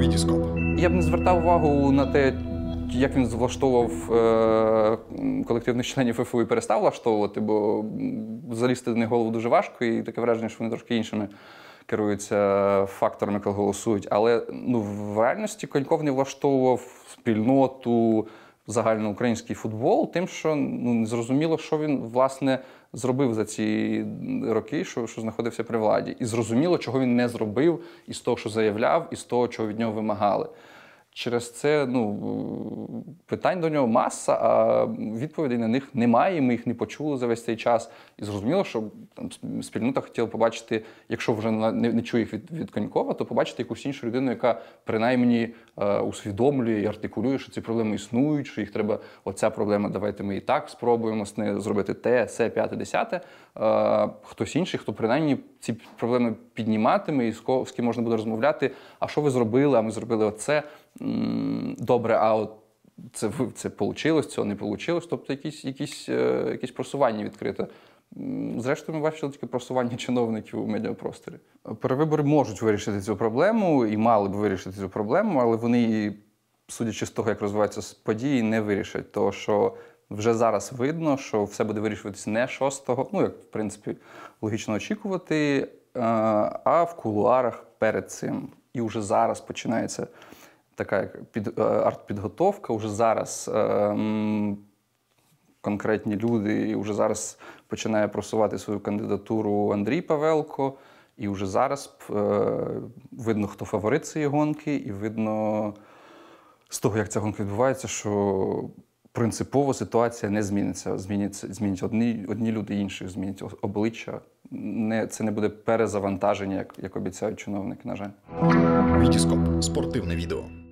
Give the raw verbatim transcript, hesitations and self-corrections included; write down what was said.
Вітіскоп. Я б не звертав увагу на те, як він влаштовував е колективних членів ФФУ і перестав влаштовувати, бо залізти до них голову дуже важко, і таке враження, що вони трошки іншими керуються факторами, коли голосують. Але ну, в реальності Коньков не влаштовував спільноту, загальноукраїнський футбол тим, що ну, не зрозуміло, що він, власне, зробив за ці роки, що, що знаходився при владі. І зрозуміло, чого він не зробив із того, що заявляв, із того, чого від нього вимагали. Через це ну, питань до нього маса, а відповідей на них немає, ми їх не почули за весь цей час. І зрозуміло, що там, спільнота хотіла побачити, якщо вже не, не чує їх від, від Конькова, то побачити якусь іншу людину, яка принаймні е, усвідомлює і артикулює, що ці проблеми існують, що їх треба, оця проблема, давайте ми і так спробуємо зробити те, се, п'яте, десяте. Е, хтось інший, хто принаймні ці проблеми підніматиме і з, ко, з ким можна буде розмовляти, а що ви зробили, а ми зробили оце. Добре, а от це, це вийшло, цього не вийшло, тобто якісь, якісь, якісь просування відкрите. Зрештою, ми бачили тільки просування чиновників у медіапросторі. Перевибори можуть вирішити цю проблему і мали б вирішити цю проблему, але вони, судячи з того, як розвиваються події, не вирішать. Тому що вже зараз видно, що все буде вирішуватися не шостого, ну, як, в принципі, логічно очікувати, а в кулуарах перед цим. І вже зараз починається така як під, артпідготовка, вже зараз е, м, конкретні люди, і вже зараз починає просувати свою кандидатуру Андрій Павелко, і вже зараз е, видно, хто фаворит цієї гонки, і видно з того, як ця гонка відбувається, що принципово ситуація не зміниться. Зміняться, змінять одні, одні люди інших, змінять обличчя. Не, це не буде перезавантаження, як, як обіцяють чиновники, на жаль. Вітіскоп. Спортивне відео.